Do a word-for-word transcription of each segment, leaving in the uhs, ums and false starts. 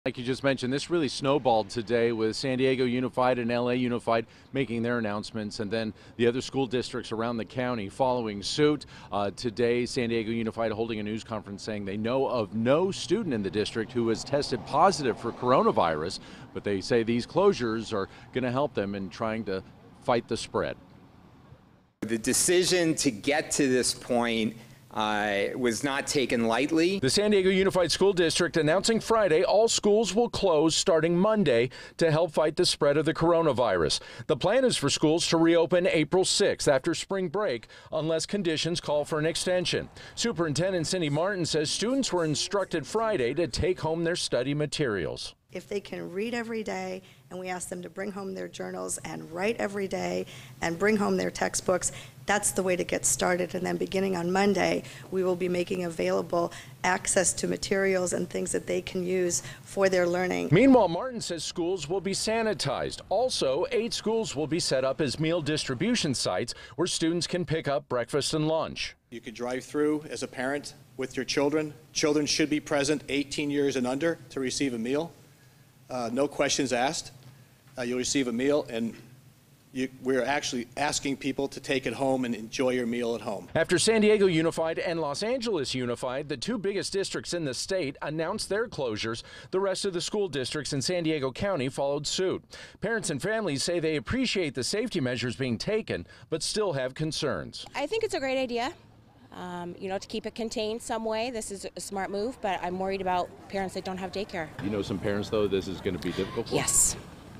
Like you just mentioned, this really snowballed today with San Diego Unified and L A Unified making their announcements, and then the other school districts around the county following suit. Uh, today, San Diego Unified holding a news conference saying they know of no student in the district who has tested positive for coronavirus, but they say these closures are going to help them in trying to fight the spread. The decision to get to this point Uh, was not taken lightly. The San Diego Unified School District announcing Friday all schools will close starting Monday to help fight the spread of the coronavirus. The plan is for schools to reopen April sixth after spring break unless conditions call for an extension. Superintendent Cindy Martin says students were instructed Friday to take home their study materials. If they can read every day, and we ask them to bring home their journals and write every day and bring home their textbooks, that's the way to get started. And then beginning on Monday, we will be making available access to materials and things that they can use for their learning. Meanwhile, Martin says schools will be sanitized. Also, eight schools will be set up as meal distribution sites where students can pick up breakfast and lunch. You could drive through as a parent with your children. Children should be present eighteen years and under to receive a meal. Uh, no questions asked. Uh, you'll receive a meal, and you, we're actually asking people to take it home and enjoy your meal at home. After San Diego Unified and Los Angeles Unified, the two biggest districts in the state, announced their closures, the rest of the school districts in San Diego County followed suit. Parents and families say they appreciate the safety measures being taken, but still have concerns. I think it's a great idea. Um, you know, to keep it contained some way. This is a smart move, but I'm worried about parents that don't have daycare. You know some parents, though, this is going to be difficult for? Yes.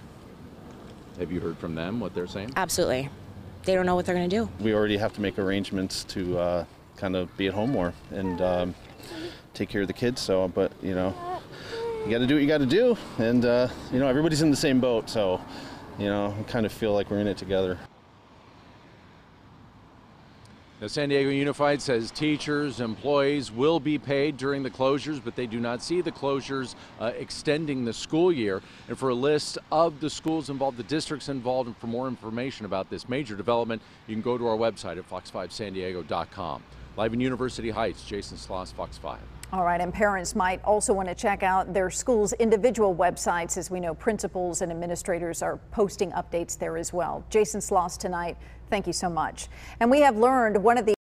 Have you heard from them what they're saying? Absolutely. They don't know what they're going to do. We already have to make arrangements to uh, kind of be at home more and um, take care of the kids. So, but, you know, you got to do what you got to do. And, uh, you know, everybody's in the same boat. So, you know, I kind of feel like we're in it together. Now, San Diego Unified says teachers, employees will be paid during the closures, but they do not see the closures uh, extending the school year. And for a list of the schools involved, the districts involved, and for more information about this major development, you can go to our website at fox five san diego dot com. Live in University Heights, Jason Sloss, Fox five. All right, and parents might also want to check out their school's individual websites. As we know, principals and administrators are posting updates there as well. Jason Sloss tonight, thank you so much. And we have learned one of the